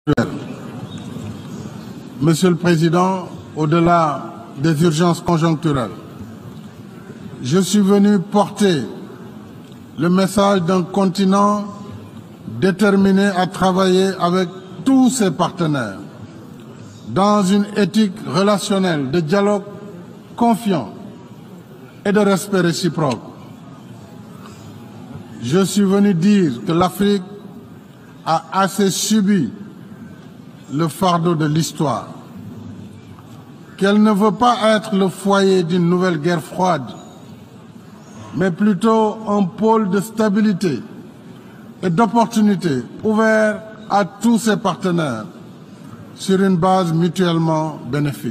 Monsieur le Président, au-delà des urgences conjoncturelles, je suis venu porter le message d'un continent déterminé à travailler avec tous ses partenaires dans une éthique relationnelle de dialogue confiant et de respect réciproque. Je suis venu dire que l'Afrique a assez subi le fardeau de l'histoire, qu'elle ne veut pas être le foyer d'une nouvelle guerre froide, mais plutôt un pôle de stabilité et d'opportunité ouvert à tous ses partenaires sur une base mutuellement bénéfique.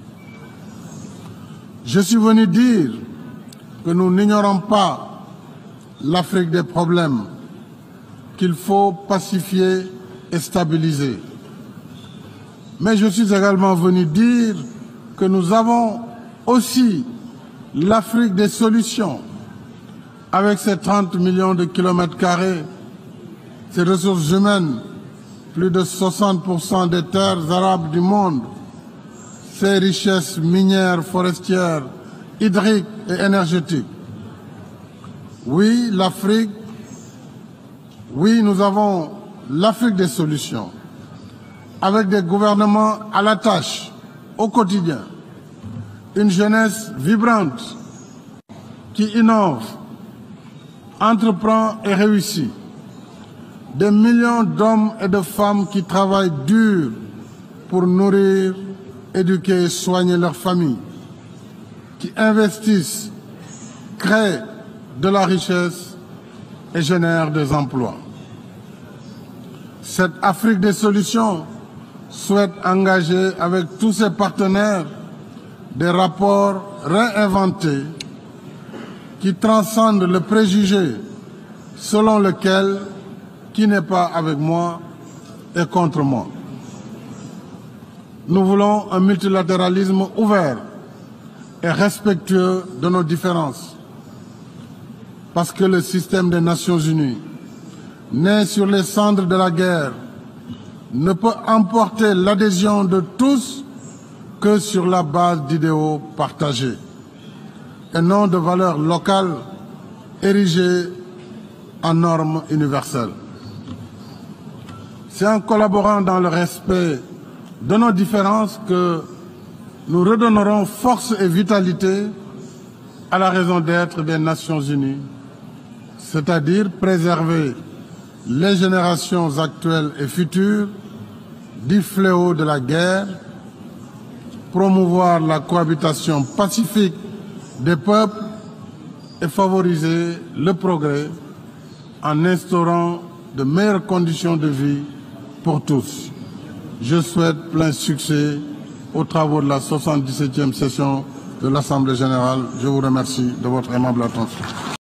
Je suis venu dire que nous n'ignorons pas l'Afrique des problèmes, qu'il faut pacifier et stabiliser. Mais je suis également venu dire que nous avons aussi l'Afrique des solutions, avec ses 30 millions de kilomètres carrés, ses ressources humaines, plus de 60% des terres arables du monde, ses richesses minières, forestières, hydriques et énergétiques. Oui, l'Afrique, oui, nous avons l'Afrique des solutions, avec des gouvernements à la tâche, au quotidien, une jeunesse vibrante qui innove, entreprend et réussit, des millions d'hommes et de femmes qui travaillent dur pour nourrir, éduquer et soigner leurs familles, qui investissent, créent de la richesse et génèrent des emplois. Cette Afrique des solutions souhaite engager avec tous ses partenaires des rapports réinventés qui transcendent le préjugé selon lequel qui n'est pas avec moi est contre moi. Nous voulons un multilatéralisme ouvert et respectueux de nos différences, parce que le système des Nations Unies, né sur les cendres de la guerre, ne peut emporter l'adhésion de tous que sur la base d'idéaux partagés et non de valeurs locales érigées en normes universelles. C'est en collaborant dans le respect de nos différences que nous redonnerons force et vitalité à la raison d'être des Nations Unies, c'est-à-dire préserver les générations actuelles et futures du fléau de la guerre, promouvoir la cohabitation pacifique des peuples et favoriser le progrès en instaurant de meilleures conditions de vie pour tous. Je souhaite plein succès aux travaux de la 77e session de l'Assemblée générale. Je vous remercie de votre aimable attention.